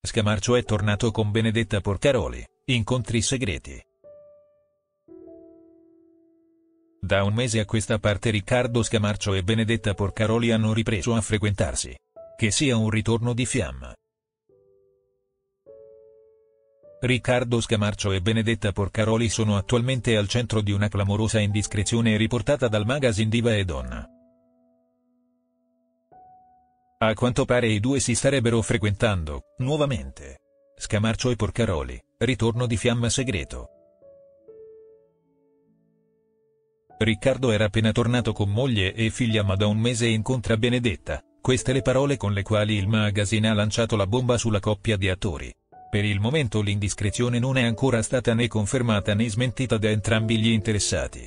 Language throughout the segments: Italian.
Scamarcio è tornato con Benedetta Porcaroli, incontri segreti. Da un mese a questa parte Riccardo Scamarcio e Benedetta Porcaroli hanno ripreso a frequentarsi. Che sia un ritorno di fiamma. Riccardo Scamarcio e Benedetta Porcaroli sono attualmente al centro di una clamorosa indiscrezione riportata dal magazine Diva e Donna. A quanto pare i due si starebbero frequentando, nuovamente. Scamarcio e Porcaroli, ritorno di fiamma segreto. Riccardo era appena tornato con moglie e figlia ma da un mese incontra Benedetta, queste le parole con le quali il magazine ha lanciato la bomba sulla coppia di attori. Per il momento l'indiscrezione non è ancora stata né confermata né smentita da entrambi gli interessati.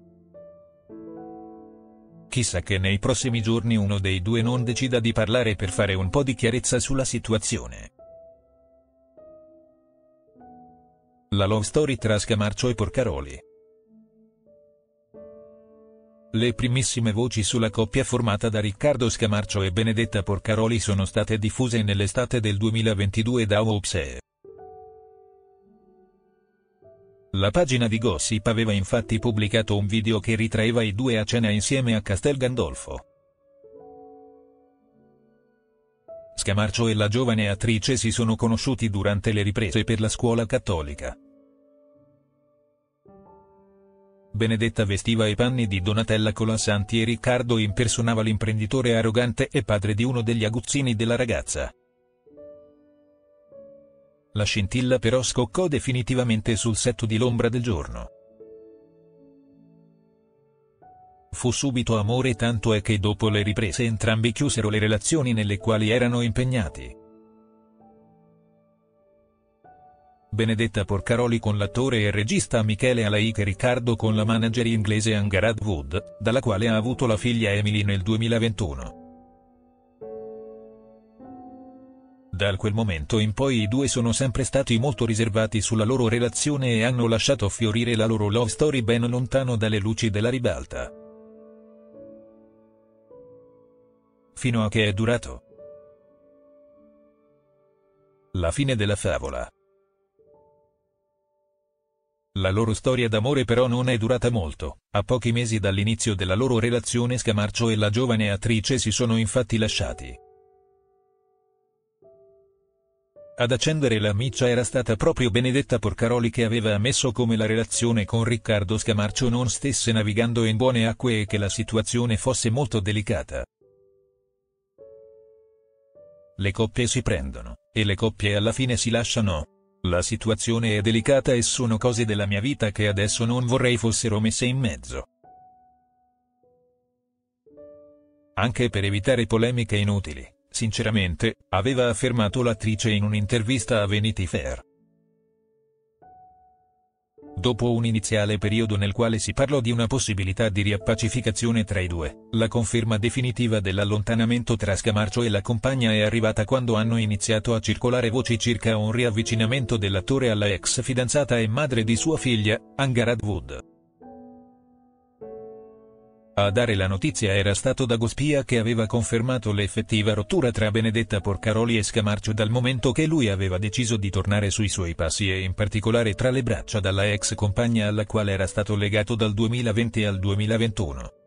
Chissà che nei prossimi giorni uno dei due non decida di parlare per fare un po' di chiarezza sulla situazione. La love story tra Scamarcio e Porcaroli. Le primissime voci sulla coppia formata da Riccardo Scamarcio e Benedetta Porcaroli sono state diffuse nell'estate del 2022 da Oops. La pagina di Gossip aveva infatti pubblicato un video che ritraeva i due a cena insieme a Castel Gandolfo. Scamarcio e la giovane attrice si sono conosciuti durante le riprese per la scuola cattolica. Benedetta vestiva i panni di Donatella Colasanti e Riccardo impersonava l'imprenditore arrogante e padre di uno degli aguzzini della ragazza. La scintilla però scoccò definitivamente sul set di L'ombra del giorno. Fu subito amore, tanto è che dopo le riprese entrambi chiusero le relazioni nelle quali erano impegnati. Benedetta Porcaroli con l'attore e regista Michele Alaik e Riccardo con la manager inglese Angharad Wood, dalla quale ha avuto la figlia Emily nel 2021. Da quel momento in poi i due sono sempre stati molto riservati sulla loro relazione e hanno lasciato fiorire la loro love story ben lontano dalle luci della ribalta. Fino a che è durato la fine della favola. La loro storia d'amore però non è durata molto. A pochi mesi dall'inizio della loro relazione Scamarcio e la giovane attrice si sono infatti lasciati. Ad accendere la miccia era stata proprio Benedetta Porcaroli, che aveva ammesso come la relazione con Riccardo Scamarcio non stesse navigando in buone acque e che la situazione fosse molto delicata. Le coppie si prendono, e le coppie alla fine si lasciano. La situazione è delicata e sono cose della mia vita che adesso non vorrei fossero messe in mezzo. Anche per evitare polemiche inutili. Sinceramente, aveva affermato l'attrice in un'intervista a Vanity Fair. Dopo un iniziale periodo nel quale si parlò di una possibilità di riappacificazione tra i due, la conferma definitiva dell'allontanamento tra Scamarcio e la compagna è arrivata quando hanno iniziato a circolare voci circa un riavvicinamento dell'attore alla ex fidanzata e madre di sua figlia, Angharad Wood. A dare la notizia era stato Dagospia, che aveva confermato l'effettiva rottura tra Benedetta Porcaroli e Scamarcio dal momento che lui aveva deciso di tornare sui suoi passi e in particolare tra le braccia dalla ex compagna alla quale era stato legato dal 2020 al 2021.